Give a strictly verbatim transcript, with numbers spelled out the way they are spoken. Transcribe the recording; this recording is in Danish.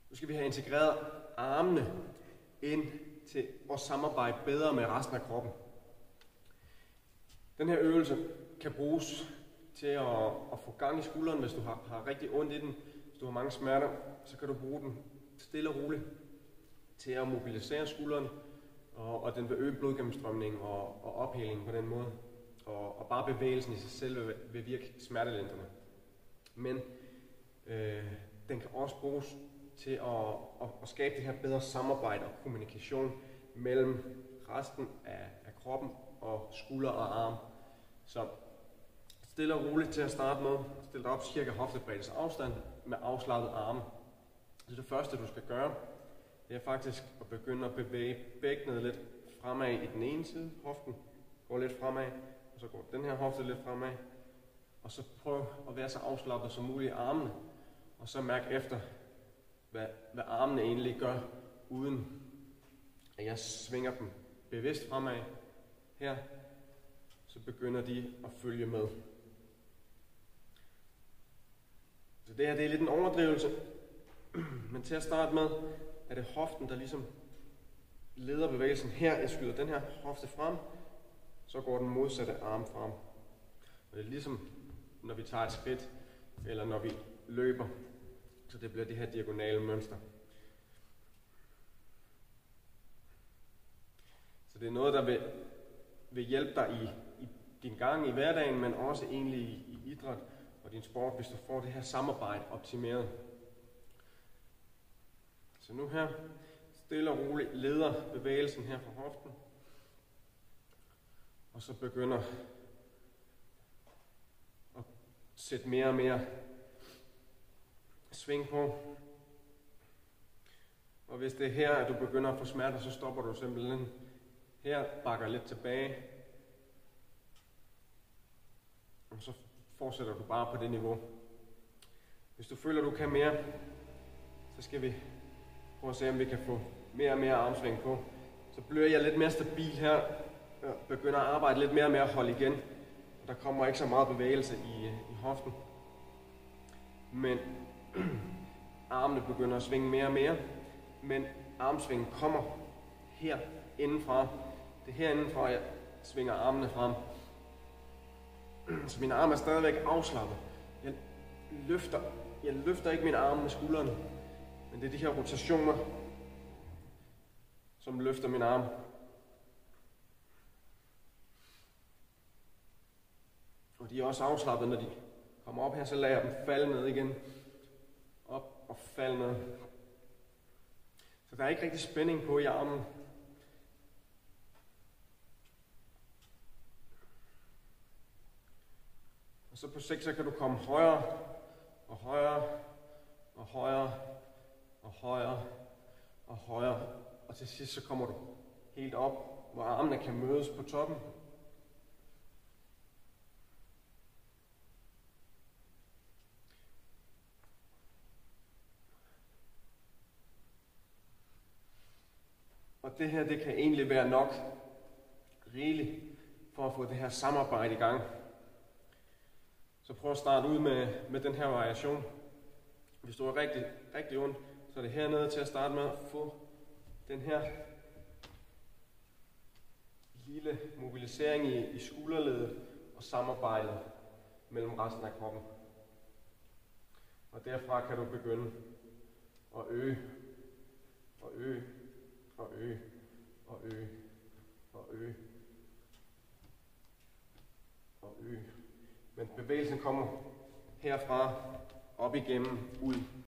Nu skal vi have integreret armene ind til at samarbejde bedre med resten af kroppen. Den her øvelse kan bruges til at, at få gang i skulderen, hvis du har, har rigtig ondt i den. Hvis du har mange smerter, så kan du bruge den stille og roligt til at mobilisere skulderen, og, og den vil øge blodgennemstrømningen og, og ophælingen på den måde. Og, og bare bevægelsen i sig selv vil, vil virke smertelindrende. Men øh, den kan også bruges til at, at, at skabe det her bedre samarbejde og kommunikation mellem resten af, af kroppen og skulder og arm. Så stille og roligt til at starte med. Stil dig op cirka hoftebreddes afstand med afslappede arme. Så det første du skal gøre, det er faktisk at begynde at bevæge bækkenet lidt fremad i den ene side. Hoften går lidt fremad, og så går den her hofte lidt fremad. Og så prøv at være så afslappet som muligt i armene. Og så mærk efter, hvad, hvad armene egentlig gør, uden at jeg svinger dem bevidst fremad. Her, så begynder de at følge med. Så det her det er lidt en overdrivelse, men til at starte med, er det hoften, der ligesom leder bevægelsen. Her, jeg skyder den her hofte frem, så går den modsatte arm frem. Og det er ligesom, når vi tager et skridt, eller når vi løber, så det bliver det her diagonale mønster. Så det er noget, der vil, vil hjælpe dig i, i din gang i hverdagen, men også egentlig i, i idræt og din sport, hvis du får det her samarbejde optimeret. Så nu her, stille og roligt leder bevægelsen her fra hoften, og så begynder at sætte mere og mere sving på. Og hvis det er her, at du begynder at få smerter, så stopper du simpelthen her, bakker lidt tilbage, og så fortsætter du bare på det niveau. Hvis du føler, du kan mere, så skal vi prøve at se, om vi kan få mere og mere armsving på. Så bliver jeg lidt mere stabil her, og begynder at arbejde lidt mere med at holde igen. Der kommer ikke så meget bevægelse i, i hoften. Men armene begynder at svinge mere og mere, men armsvingen kommer her indenfra. Det er her indenfra, jeg svinger armene frem. Så mine arme er stadigvæk afslappet. Jeg løfter, jeg løfter ikke mine arme med skuldrene, men det er de her rotationer, som løfter mine arme. Og de er også afslappet, når de kommer op her, så lader jeg dem falde ned igen. Op og falde ned. Så der er ikke rigtig spænding på i armen. Og så på sigt, så kan du komme højere og højere og højere og højere og højere. Og til sidst så kommer du helt op, hvor armene kan mødes på toppen. Og det her, det kan egentlig være nok rigeligt for at få det her samarbejde i gang. Så prøv at starte ud med, med den her variation. Hvis du er rigtig, rigtig ondt, så er det hernede til at starte med at få den her lille mobilisering i, i skulderledet og samarbejdet mellem resten af kroppen. Og derfra kan du begynde at øge og øge og øge og øge og øge og øge. Men bevægelsen kommer herfra op igennem ud